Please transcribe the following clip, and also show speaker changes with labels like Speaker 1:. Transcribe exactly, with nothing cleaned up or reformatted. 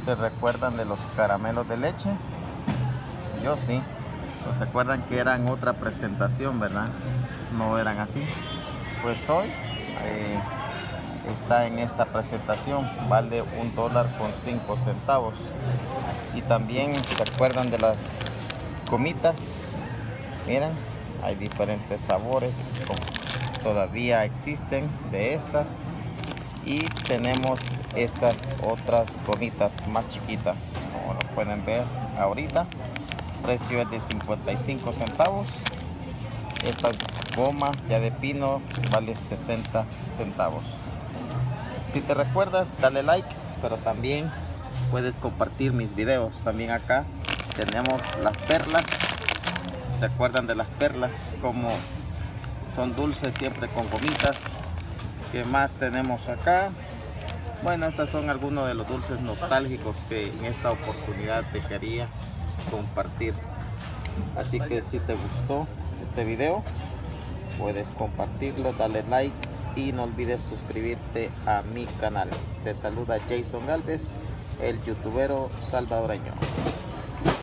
Speaker 1: ¿Se recuerdan de los caramelos de leche? Yo sí. ¿Se acuerdan que eran otra presentación, verdad? No eran así. Pues hoy eh, está en esta presentación, vale un dólar con cinco centavos. Y también se acuerdan de las gomitas. Miren, hay diferentes sabores, todavía existen de estas. Y tenemos estas otras gomitas más chiquitas, como lo pueden ver ahorita. El precio es de cincuenta y cinco centavos. Esta goma ya de pino vale sesenta centavos. Si te recuerdas, dale like, pero también puedes compartir mis videos. También acá tenemos las perlas. ¿Se acuerdan de las perlas? Como son dulces siempre con gomitas. ¿Qué más tenemos acá? Bueno, estos son algunos de los dulces nostálgicos que en esta oportunidad te quería compartir. Así que si te gustó este video, puedes compartirlo, darle like y no olvides suscribirte a mi canal. Te saluda Jason Galvez, el youtubero salvadoreño.